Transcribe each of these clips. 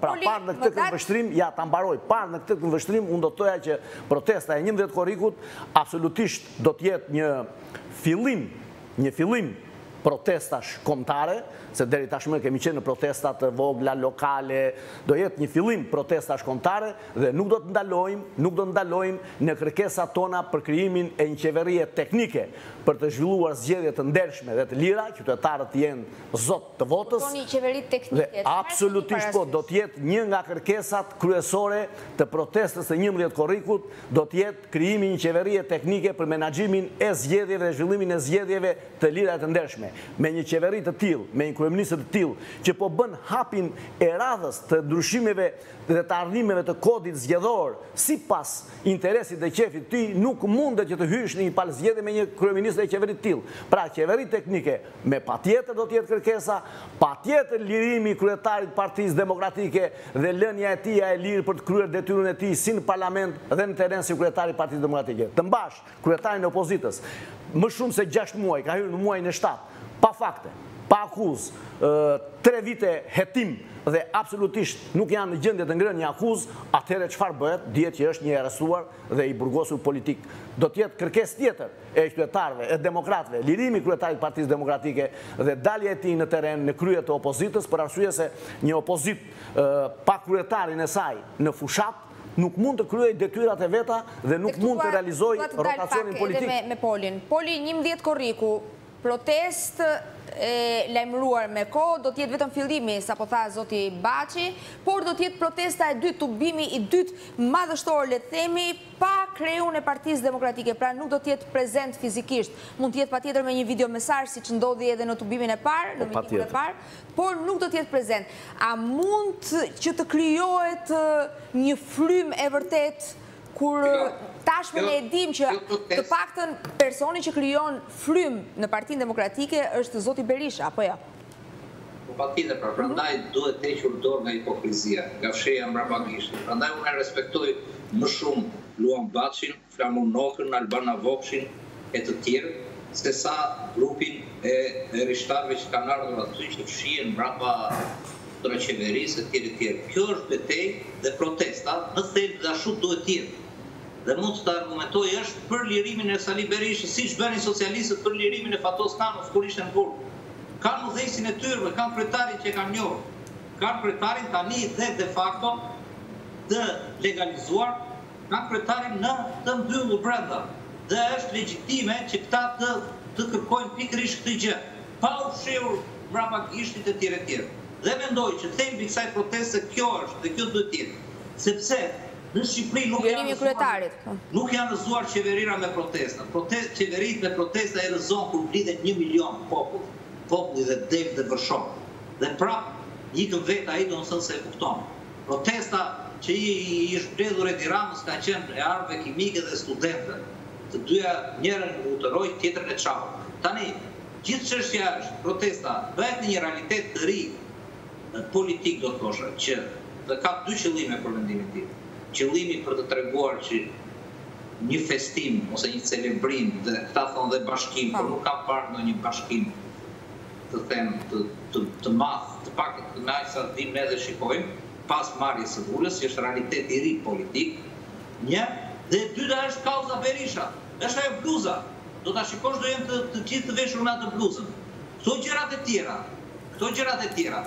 Pra parë në këtë këndvështrim, ja ta mbaroj, parë në këtë këndvështrim, unë do të thoja që protesta e 11 korrikut absolutisht do të jetë një fillim protestash kombëtare, se deri tashmë kemi qenë në protesta të vogla lokale, do jetë një fillim protestash kombëtare dhe nuk do të ndalojmë në kërkesat tona për krijimin e një qeverie teknike për të zhvilluar zgjedhje të ndershme dhe të lira, qytetarët jenë zot të votës. Dhe absolutisht po, do të jetë një nga kërkesat kryesore të protestës së 11 korrikut, do të jetë krijimi një qeverie teknike për menaxhimin e zgjedhjeve dhe zhvillimin e zgjedhjeve të lira dhe të ndershme. Me një qeveri të tillë, me një kryeminist të tillë që po bën hapin e radhës të ndryshimeve dhe të ardhimeve të kodit zgjedhor sipas interesit dhe qefit të tij, nuk mundet që të hysh në një palë zgjedhje me një kryeminist dhe qeveri të tillë. Pra, qeveri teknike me patjetër do të jetë kërkesa, patjetër lirimi i kryetarit Partisë Demokratike dhe lënia e tij e lirë për të kryer detyrën e tij si në parlament dhe në terren si kryetari i Partisë Demokratike. Të mbash kryetarin e opozitës më shumë se 6 muaj, ka hyrë në muajin e 7, pa fakte, pa akuzë, 3 vite hetim dhe absolutisht nuk janë në gjendje të ngrënë një akuzë, atëherë çfarë bëhet? Dihet që është një arrestuar dhe i burgosur politik. Do të jetë kërkesë tjetër e qytetarëve, e demokratëve, lirimi i kryetarit të Partisë Demokratike dhe dalja e tij në terren në krye të opozitës, për arsye se një opozitë pa kryetarin e saj në fushat nuk mund të kryej detyrat e veta dhe nuk mund të realizoj rotacionin politik. Me Polin. Poli, 11 korriku, protest e lajmëruar me kohë, do t'jetë vetëm fillimi, sa po tha zoti Baçi, por do t'jetë protesta e dytë, tubimi i dytë madhështor, le të themi, pa kreun e Partisë Demokratike, pra nuk do t'jetë prezent fizikisht, mund t'jetë patjetër me një video mesazh siç ndodhi edhe në tubimin e parë, në mitingin e parë, por nuk do t'jetë prezent. A mund që të krijohet një frym e vërtet kur tashmë ne e dim që të paktën personi që krijon frym në Partinë Demokratike është zoti Berisha, apo jo? Po patjetër, pra prandaj duhet të hequr dorë nga hipokrizia, nga fsheja mbrapa gishtit. Prandaj unë respektoj më shumë Luan Baçin, Flamur Nokën, Albana Vopshin e të tjerë, se sa grupin e rishtarëve që kanë ardhur aty që fshihen mbrapa të qeverisë e tjerë. Kjo është betejë dhe protesta në thelb dhe ashtu duhet të jetë. Dhe mund të argumentoj është për lirimin e Sali Berishës, siç bënin socialistët për lirimin e Fatos Kanut kur ishte në burg. Kanë udhëheqësin e tyre, kanë kryetarin që e kanë njohur. Kanë kryetarin tani dhe de facto të legalizuar, kanë kryetarin në të mbyllur brenda. Dhe është legjitime që këta të kërkojnë pikërisht këtë gjë, pa u fshehur mbrapa gishtit e tjerë. Dhe mendoj që thelbi i kësaj proteste kjo është dhe kjo duhet të jetë. Sepse në Shqipëri nuk janë rëzuar qeverira me protesta. Qeverit me protesta e rëzon kur blidet 1 milion populli dhe del dhe vërshon. Dhe prap, ikën vetë ai do nësën se e kupton. Protesta që i shpredhur Edi Ramës ka qenë e armëve kimike dhe studentëve. Të dyja njërën utëroj, tjetërën e çau. Tani, gjithë çështja është protesta bëhet në një realitet të ri politik, do të thosha, që dhe ka 2 qëllime për mendimin tim. Qëllimi për të treguar që një festim ose një celebrim dhe këta thonë dhe bashkim, por nuk kam parë në një bashkim të them të madh, të pak të najsa të dim ne dhe shikojmë pas marrjes së ulës, që është realitet i ri politik. Një, dhe dyta është kauza Berisha. Është ajo bluza. Do ta shikosh do jenë të gjithë të veshur me atë bluzën. Këto gjërat e tjera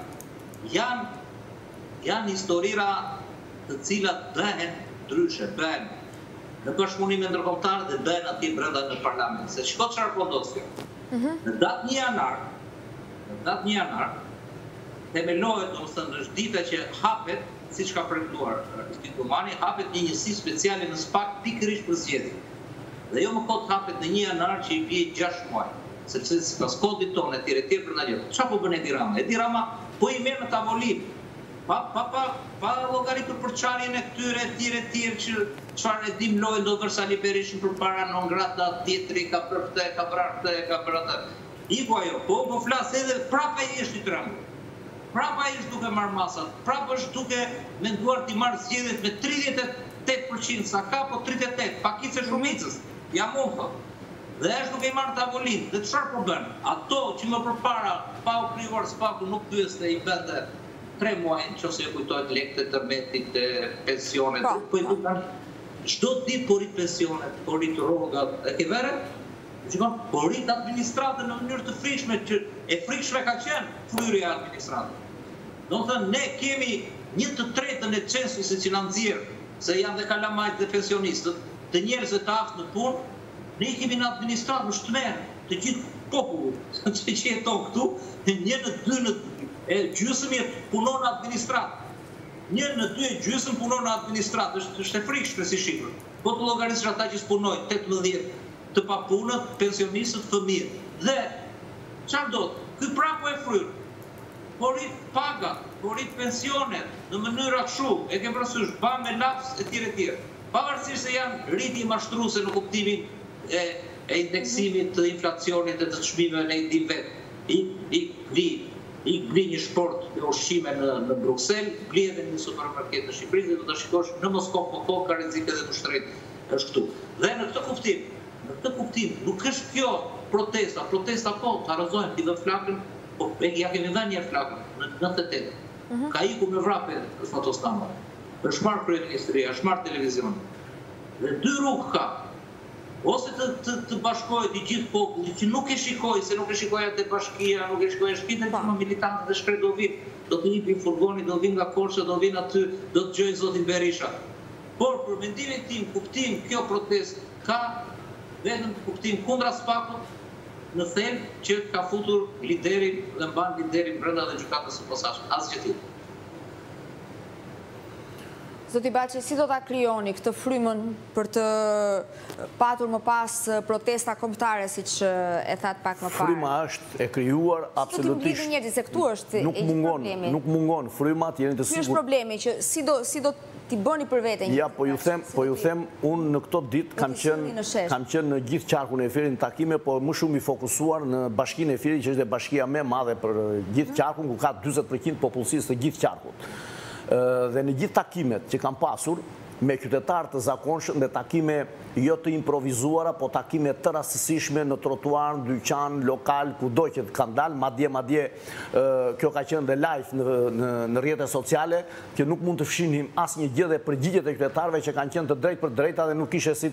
janë historira të cilat bëhen ndryshe, bëhen në bashkëpunime ndërkombëtare dhe bëhen atje brenda në parlament. Se shiko çfarë po ndodh kjo. Në datë 1 janar, themelohet, domethënë është dita që hapet, siç ka premtuar Tikumani, hapet një njësi speciale në SPAK pikërisht për zgjedhjen. Dhe jo më kot hapet në 1 janar që i bie 6 muaj, sepse sipas kodit tonë etj për ndaj. Çfarë po bën Edi Rama? Edi Rama po i merr në tavolinë. Pa llogaritur për çarjen e këtyre etj që çfarë e dim lojën do vër Sali Berishën përpara non grata tjetri ka bërë këtë, ka bërë atë. Iku ajo, po flas edhe prapa i është i trembur. Prapa i është duke marrë masat, prapa është duke menduar t'i marrë zgjedhjet me 38%, sa ka po 38, pakicë shumicës. Jam unë thot. Dhe është duke i marrë tavolinë. Dhe çfarë po bën? Ato që më përpara pa u krijuar SPAK-u nuk pyeste i bënte 3 muaj, që se kujtojt lekët e tërmetit, pensionet, po i dukan çdo ditë po rrit pensionet, po rrit rrogat, e ke vere? Po rrit administratën në mënyrë të frikshme, që e frikshme ka qenë fryrja e administratën. Do të thënë, ne kemi 1/3 e censusit që na nxjerr, se janë dhe kalamajt dhe pensionistët, të njerëzve të aftë në punë, ne i kemi në administratë në shtmerë, të gjithë popullu, që jeton këtu, 1/2 punon në administratë. 1/2 punon në administratë, është e frikshme si shifrë. Po të llogarisësh ata që punojnë 18 të papunët, pensionistët, fëmijë. Dhe çfarë do të? Ky praku e fryrë. Po rrit pagat, po rrit pensionet në mënyra kështu, e ke parasysh, ba me laps e tjerë. Pavarësisht se janë rritje mashtruese në kuptimin e indeksimit të inflacionit dhe të çmimeve në një vet. I bli një shport e ushqime në Bruxelles, bli edhe në supermarket të Shqipërisë, dhe do të shikosh në Moskov, po ka rrezik edhe në shtret është këtu. Dhe në këtë kuptim, nuk është kjo protesta po, të arrozojnë, t'i dhe flakën, po ja kemi dhe një flakën, në 98. Ka iku me vrape fotostamba. është marrë kryeministria, është marrë televizion. Dhe 2 rrugë ka. Ose të bashkohet i gjithë populli, që nuk e shikoj, se nuk e shikoj atë bashkia, nuk e shikoj shkitën që më militantët dhe shkret do vinë. Do të njipin furgoni, do vinë nga Korçë, do vinë aty, do të gjojnë zotin Berisha. Por, për mendimin tim, kuptim, kjo protest ka vetëm kuptim kundra Spakut, në them që ka futur liderin dhe mban liderin brenda dhe gjykatës së posaçme. Asgjë tjetër. Zoti Baçi, si do ta krijoni këtë frymën për të patur më pas protesta kombëtare, siç e thatë pak më parë? Fryma është e krijuar absolutisht. Si do të njerëzit, se këtu është problemi. Nuk mungon frymat, jeni të sigurt. Ky është problemi që si do t'i bëni për veten. Ja, po ju them, unë në këto ditë kam qenë në gjithë qarkun e Efirit në takime, por më shumë i fokusuar në Bashkinë e Efirit, që është bashkia më e madhe për gjithë qarkun, ku ka 40% popullsisë të gjithë qarkut. Dhe në gjithë takimet që kam pasur me qytetarë të zakonshëm dhe takime jo të improvizuara, po takime të rastësishme në trotuar, në dyqan, lokal, kudo që të kanë dalë, madje kjo ka qenë dhe live në rrjetet sociale, që nuk mund të fshinim asnjë gjë dhe përgjigjet e qytetarëve që kanë qenë të drejtë për drejta dhe nuk ishe si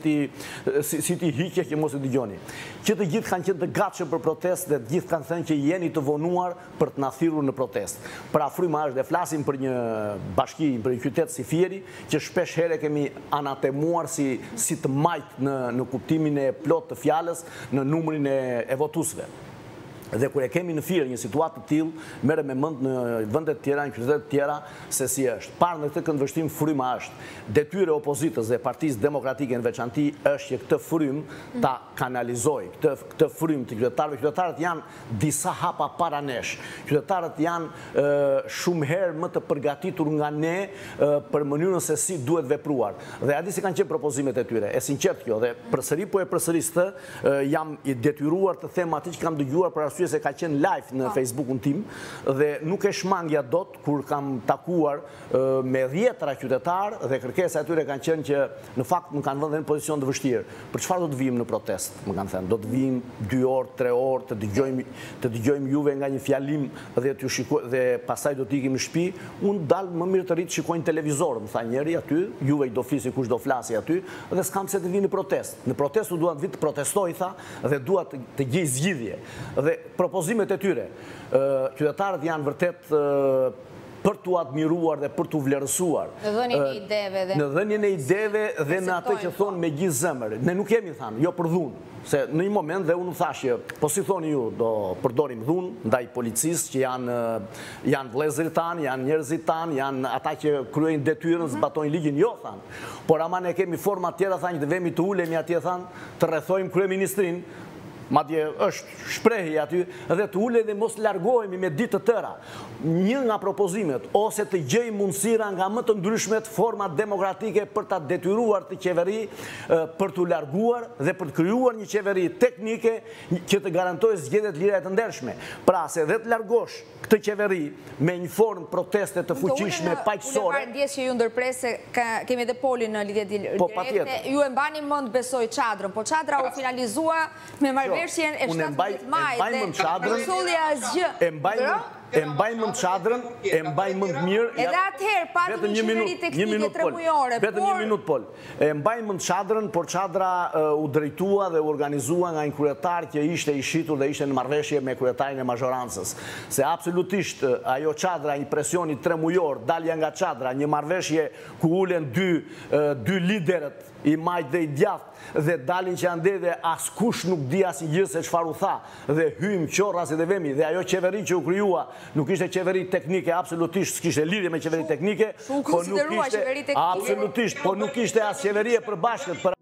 ti hiqe që mos i dëgjoni. Që të gjithë kanë qenë të gatshëm për protestë dhe të gjithë kanë thënë që jeni të vonuar për të na thirrur në protestë. Pra fryma është, dhe flasim për një bashki, për një qytet si Fieri, që shpesh herë kemi anatemuar si të majt në kuptimin e plot të fjalës, në numrin e votuesve. Dhe kur e kemi në Fier një situatë të tillë, merrem me mend në vende të tjera, në qytete të tjera, se si është. Parë në këtë këndvështrim fryma është. Detyra e opozitës dhe Partisë Demokratike në veçanti është që këtë frymë ta kanalizojë, këtë frymë të qytetarëve. Qytetarët janë disa hapa para nesh. Qytetarët janë shumë herë më të përgatitur nga ne për mënyrën se si duhet vepruar. Dhe a di si kanë qenë propozimet e tyre. E sinqert kjo, dhe përsëri po e përsëris të, jam i detyruar të them atë që kam dëgjuar për se ka qenë live në Facebookun tim dhe nuk e shmangja dot kur kam takuar me 10 qytetarë dhe kërkesa e tyre kanë qenë që në fakt më kanë vënë në pozicion të vështirë. Për çfarë do të vijmë në protestë, më kanë thënë. Do të vijmë 2 orë, 3 orë të dëgjojmë juve nga një fjalim dhe pastaj do të ikim në shtëpi. Unë dal më mirë të rit shikojnë televizor, më tha njëri aty, juve i do flisi kush do flasi aty dhe s'kam se të vi në protestë. Në protestë duan të vi të protestoj, tha, dhe dua të gjej zgjidhje. Dhe propozimet e tyre, qytetarët janë vërtet për t'u admiruar dhe për t'u vlerësuar. Në dhënien e ideve dhe... Në dhënien e ideve dhe në atë që thonë me gjithë zemër. Ne nuk kemi thanë, jo për dhunë. Se në një moment dhe unë thashë, po si thoni ju, do përdorim dhunë, ndaj policisë që janë vëllezërit tanë, janë njerëzit tanë, janë ata që kryejnë detyrën, zbatojnë ligjin, jo thanë. Por ama ne kemi forma tjera, thanë, që vemi të ulemi atje, thanë, të rrethojmë kryeministrin, madje është shprehje aty, dhe të ule dhe mos largohemi me ditë të tëra. Një nga propozimet, ose të gjejmë mundësira nga më të ndryshmet format demokratike për të detyruar të qeveri, për të larguar dhe për të kryuar një qeveri teknike që të garantojë zgjedhjet lira e të ndershme. Pra se dhe të largosh këtë qeveri me një formë proteste të fuqishme paqësore. Unë parë ndjes që ju ndërpresë, kemi edhe polin në lidhje direkte, ju e mbani mend besoj çadrën, po çadra u finalizua me marrëveshjen e 17 majit dhe konsulja zgjë. e mbaj mend çadrën, e mbaj mend mirë. Edhe atëherë patëm një qeveri teknike 3 mujore. Vetëm një minutë, Pol. E mbaj mend çadrën, por çadra u drejtua dhe u organizua nga një kryetar që ishte i shitur dhe ishte në marrëveshje me kryetarin e mazhorancës. Se absolutisht ajo çadra, një presioni 3 mujor, dalja nga çadra, një marrëveshje ku ulen dy liderët, i majt dhe i djathtë, dhe dalin që ande dhe askush nuk di asnjë gjë se çfarë u tha, dhe hym qorra si dhe vemi, dhe ajo qeveri që u krijua nuk ishte qeveri teknike, absolutisht s'kishte lidhje me qeveri teknike, po nuk ishte absolutisht, po nuk ishte as qeveri e përbashkët.